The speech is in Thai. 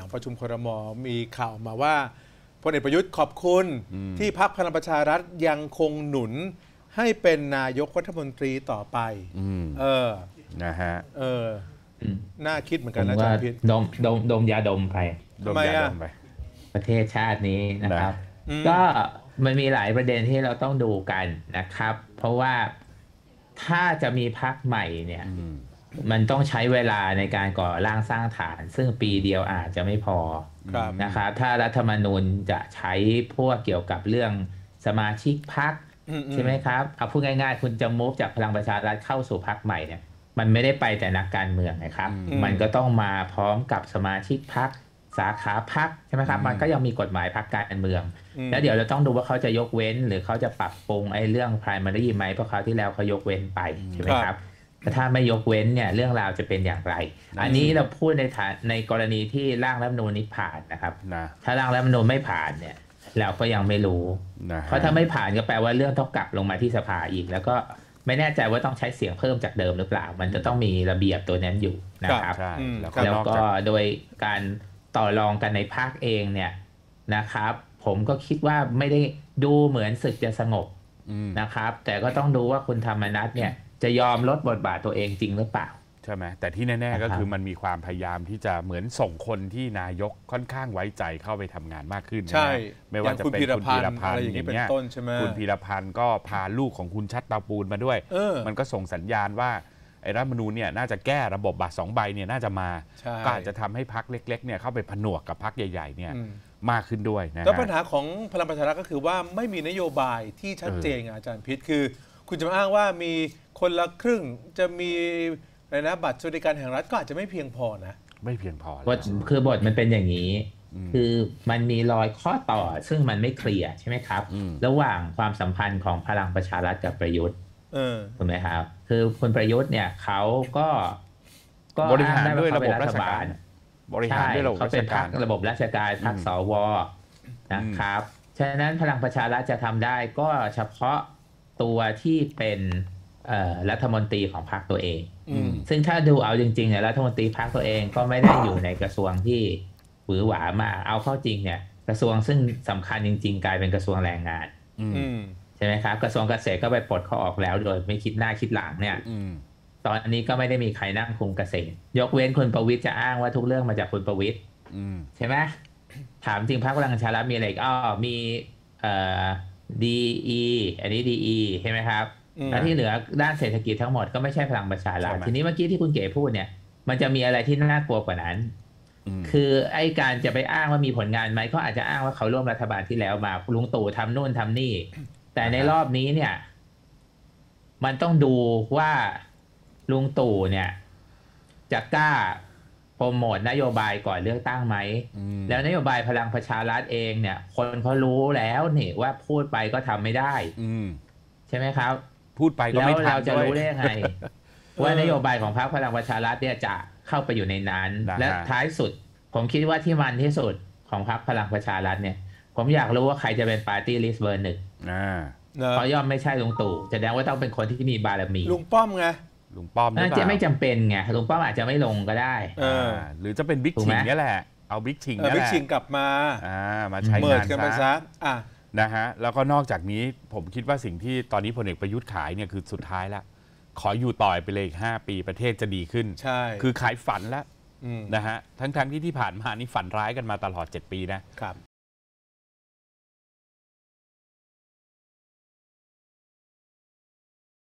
ประชุมครม.มีข่าวมาว่าพลเอกประยุทธ์ขอบคุณที่พรรคพลังประชารัฐยังคงหนุนให้เป็นนายกรัฐมนตรีต่อไปนะฮะน่าคิดเหมือนกันนะอาจารย์พิษดมยาดมไปทำไมอ่ะประเทศชาตินี้นะครับก็มันมีหลายประเด็นที่เราต้องดูกันนะครับเพราะว่าถ้าจะมีพรรคใหม่เนี่ยมันต้องใช้เวลาในการก่อร่างสร้างฐานซึ่งปีเดียวอาจจะไม่พอนะครับถ้ารัฐธรรมนูญจะใช้พวกเกี่ยวกับเรื่องสมาชิกพรรคใช่ไหมครับเอาพูดง่ายๆคุณจะมูฟจากพลังประชารัฐเข้าสู่พรรคใหม่เนี่ยมันไม่ได้ไปแต่นักการเมืองนะครับมันก็ต้องมาพร้อมกับสมาชิกพรรคสาขาพรรคใช่ไหมครับมันก็ยังมีกฎหมายพรรคการเมืองแล้วเดี๋ยวเราต้องดูว่าเขาจะยกเว้นหรือเขาจะปรับปรุงไอ้เรื่อง primary ไหมเพราะคราวที่แล้วเขายกเว้นไปใช่ไหมครับถ้าไม่ยกเว้นเนี่ยเรื่องราวจะเป็นอย่างไรอันนี้เราพูดในกรณีที่ร่างรัฐธรรมนูญนี้ผ่านนะครับถ้าร่างรัฐธรรมนูญไม่ผ่านเนี่ยเราก็ยังไม่รู้เพราะถ้าไม่ผ่านก็แปลว่าเรื่องต้องกลับลงมาที่สภาอีกแล้วก็ไม่แน่ใจว่าต้องใช้เสียงเพิ่มจากเดิมหรือเปล่ามันจะต้องมีระเบียบตัวนั้นอยู่นะครับแล้วก็โดยการต่อรองกันในพรรคเองเนี่ยนะครับผมก็คิดว่าไม่ได้ดูเหมือนศึกจะสงบนะครับแต่ก็ต้องดูว่าคุณธรรมนัสเนี่ยจะยอมลดบทบาทตัวเองจริงหรือเปล่าใช่ไหมแต่ที่แน่ๆก็คือมันมีความพยายามที่จะเหมือนส่งคนที่นายกค่อนข้างไว้ใจเข้าไปทำงานมากขึ้นใช่ไม่ว่าจะเป็นคุณพีรพันธ์อย่างนี้เป็นต้นใช่ไหมคุณพีรพันธ์ก็พาลูกของคุณชัดเตาปูนมาด้วยมันก็ส่งสัญญาณว่าไอ้รัฐธรรมนูญเนี่ยน่าจะแก้ระบบบัตร2 ใบเนี่ยน่าจะมาก็อาจจะทำให้พรรคเล็กๆเนี่ยเข้าไปผนวกกับพรรคใหญ่ๆเนี่ยมากขึ้นด้วยนะแล้วปัญหาของพลังประชารัฐก็คือว่าไม่มีนโยบายที่ชัดเจนอาจารย์พิษคือคุณจะมาอ้างว่ามีคนละครึ่งจะมีอะไรนะบัตรสวัสดิการแห่งรัฐก็อาจจะไม่เพียงพอนะไม่เพียงพอคือบทมันเป็นอย่างนี้คือมันมีรอยข้อต่อซึ่งมันไม่เคลียร์ใช่ไหมครับระหว่างความสัมพันธ์ของพลังประชารัฐกับประยุทธ์ถูกไหมครับคือคุณประยุทธ์เนี่ยเขาก็บริหารด้วยระบบราชการบริหารด้วยระบบราชการระบบราชการพรรคสวนะครับฉะนั้นพลังประชารัฐจะทำได้ก็เฉพาะตัวที่เป็นรัฐมนตรีของพรรคตัวเองซึ่งถ้าดูเอาจริงๆเนี่ยรัฐมนตรีพรรคตัวเองก็ไม่ได้อยู่ในกระทรวงที่หวือหวามาเอาเข้าจริงเนี่ยกระทรวงซึ่งสำคัญจริงๆกลายเป็นกระทรวงแรงงานใช่ไหมครับกระทรวงเกษตรก็ไปปลดเขาออกแล้วโดยไม่คิดหน้าคิดหลังเนี่ยตอนนี้ก็ไม่ได้มีใครนั่งคุมเกษตรยกเว้นคุณประวิตรจะอ้างว่าทุกเรื่องมาจากคุณประวิตรใช่ไหมถามจริงพรรคพลังประชารัฐมีอะไรมีDE อันนี้ DE ใช่ไหมครับแล้วที่เหลือด้านเศรษฐกิจทั้งหมดก็ไม่ใช่พลังประชารัฐทีนี้เมื่อกี้ที่คุณเก๋พูดเนี่ยมันจะมีอะไรที่น่ากลัวกว่านั้นคือไอ้การจะไปอ้างว่ามีผลงานไหมเขาอาจจะอ้างว่าเขาร่วมรัฐบาลที่แล้วมาลุงตู่ทำนู่นทำนี่แต่ในรอบนี้เนี่ยมันต้องดูว่าลุงตู่เนี่ยจะกล้าโปรโมทนโยบายก่อนเลือกตั้งไหมแล้วนโยบายพลังประชารัฐเองเนี่ยคนเขารู้แล้วนี่ว่าพูดไปก็ทำไม่ได้ใช่ไหมครับพูดไปก็ไม่ทำแล้วเราจะรู้ได้ยังไงว่านโยบายของพรรคพลังประชารัฐเนี่ยจะเข้าไปอยู่ในนั้นและท้ายสุดผมคิดว่าที่มันที่สุดของพรรคพลังประชารัฐเนี่ยผมอยากรู้ว่าใครจะเป็นปาร์ตี้ลิสต์เบอร์ 1เพราะย่อมไม่ใช่ลุงตู่แสดงว่าต้องเป็นคนที่มีบารมีลุงป้อมไงลุงป้อมน่าจะไม่จำเป็นไงลุงป้อมอาจจะไม่ลงก็ได้หรือจะเป็นบิ๊กชิงนี่แหละเอาบิ๊กชิงนี่แหละบิ๊กชิงกลับมามาใช้งานซะนะฮะแล้วก็นอกจากนี้ผมคิดว่าสิ่งที่ตอนนี้พลเอกประยุทธ์ขายเนี่ยคือสุดท้ายแล้วขออยู่ต่อไปเลยอีก5 ปีประเทศจะดีขึ้นใช่คือขายฝันแล้วนะฮะทั้งที่ผ่านมานี่ฝันร้ายกันมาตลอด7 ปีนะ